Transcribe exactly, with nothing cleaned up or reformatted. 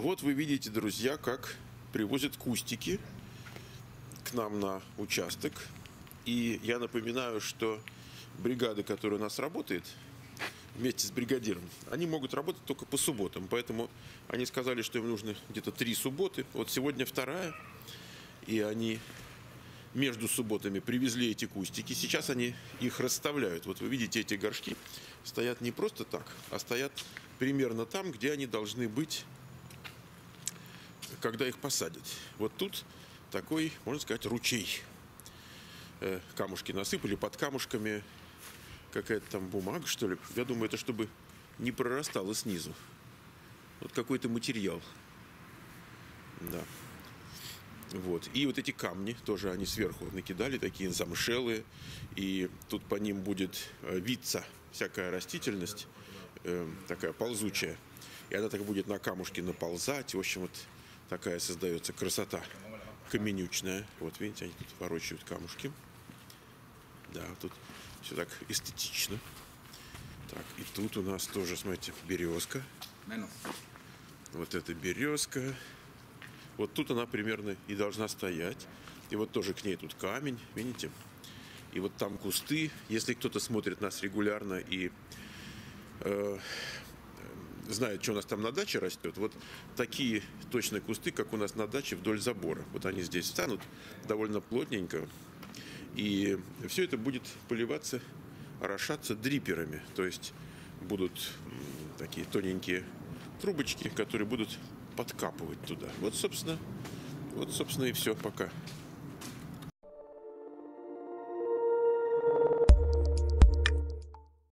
Вот вы видите, друзья, как привозят кустики к нам на участок. И я напоминаю, что бригада, которая у нас работает вместе с бригадиром, они могут работать только по субботам. Поэтому они сказали, что им нужно где-то три субботы. Вот сегодня вторая. И они между субботами привезли эти кустики. Сейчас они их расставляют. Вот вы видите, эти горшки стоят не просто так, а стоят примерно там, где они должны быть, когда их посадят. Вот тут такой, можно сказать, ручей. Камушки насыпали, под камушками какая-то там бумага, что ли. Я думаю, это чтобы не прорастало снизу. Вот какой-то материал. Да. Вот. И вот эти камни тоже они сверху накидали, такие замшелые. И тут по ним будет виться всякая растительность, э, такая ползучая. И она так будет на камушке наползать. В общем, вот такая создается красота каменючная. Вот видите, они тут ворочают камушки. Да, тут все так эстетично. Так, и тут у нас тоже, смотрите, березка. Вот эта березка. Вот тут она примерно и должна стоять. И вот тоже к ней тут камень, видите? И вот там кусты. Если кто-то смотрит нас регулярно и э, знает, что у нас там на даче растет, вот такие точно кусты, как у нас на даче вдоль забора. Вот они здесь встанут довольно плотненько. И все это будет поливаться, орошаться дриперами. То есть будут такие тоненькие трубочки, которые будут подкапывать туда. Вот, собственно, вот, собственно, и все пока.